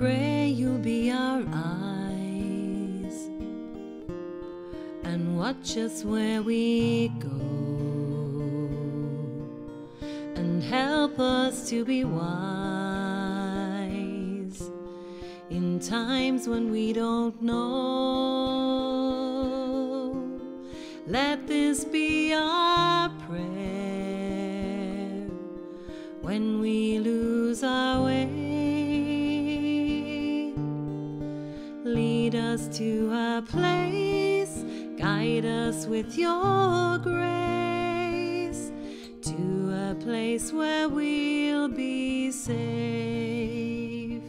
pray you'll be our eyes and watch us where we go, and help us to be wise in times when we don't know. Let this be our prayer when we lose our way. Lead us to a place, guide us with your grace, to a place where we'll be safe.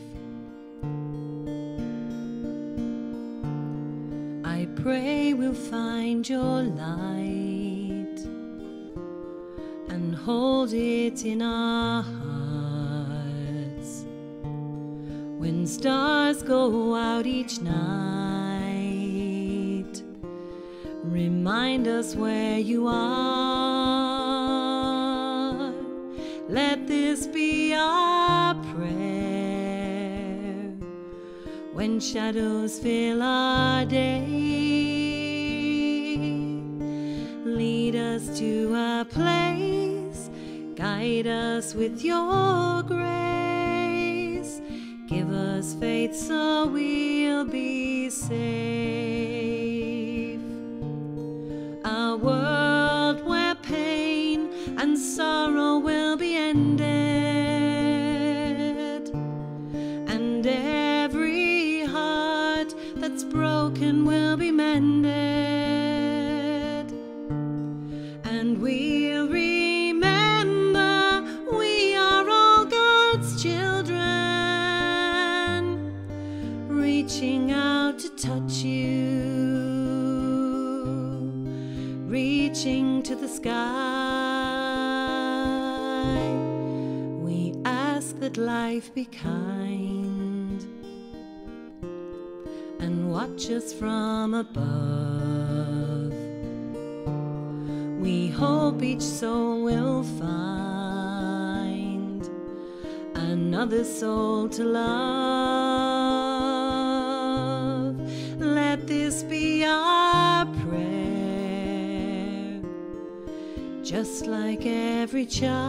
I pray we'll find your light and hold it in our hearts. When stars go out each night, remind us where you are. Let this be our prayer when shadows fill our day. Lead us to a place, guide us with your grace. Give us faith so we'll be safe. A world where pain and sorrow will be ended, and every heart that's broken will be mended, and we'll remember we are all God's children, reaching out to touch you, reaching to the sky. We ask that life be kind and watch us from above. We hope each soul will find another soul to love. Let this be our prayer, just like every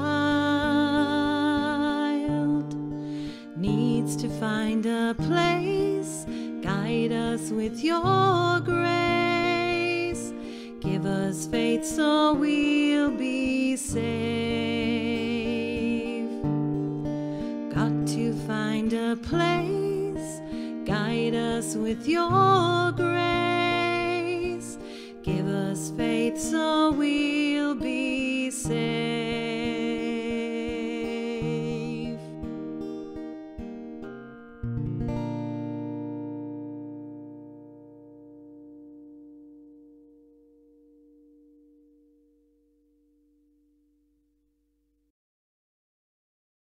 child needs to find a place. Guide us with your grace. Give us faith so we'll be safe. Got to find a place, guide us with your grace. Give us faith so we'll be safe.